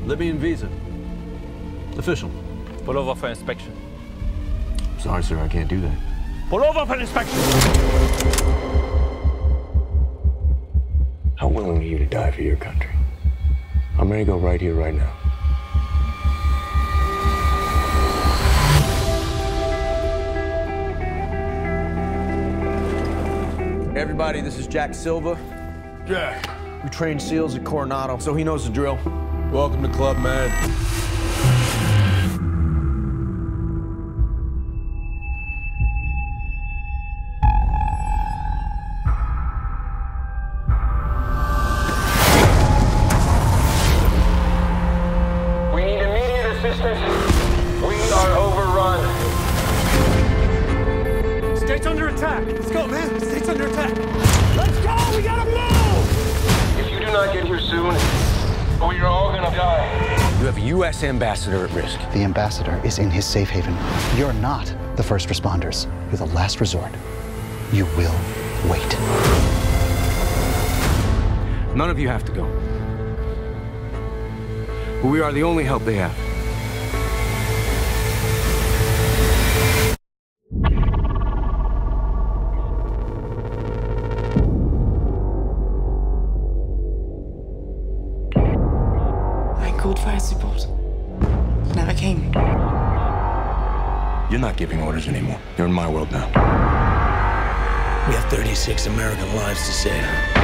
Libyan visa. Official. Pull over for inspection. Sorry, sir, I can't do that. Pull over for inspection! How willing are you to die for your country? I'm ready to go right here, right now. Everybody, this is Jack Silva. Jack. We train SEALs at Coronado, so he knows the drill. Welcome to Club Med. We need immediate assistance. We are overrun. State's under attack! Let's go, man! State's under attack! Let's go! We gotta move! If you do not get here soon, we are all gonna die. You have a U.S. ambassador at risk. The ambassador is in his safe haven. You're not the first responders. You're the last resort. You will wait. None of you have to go. But we are the only help they have. I called fire support. Never came. You're not giving orders anymore. You're in my world now. We have 36 American lives to save.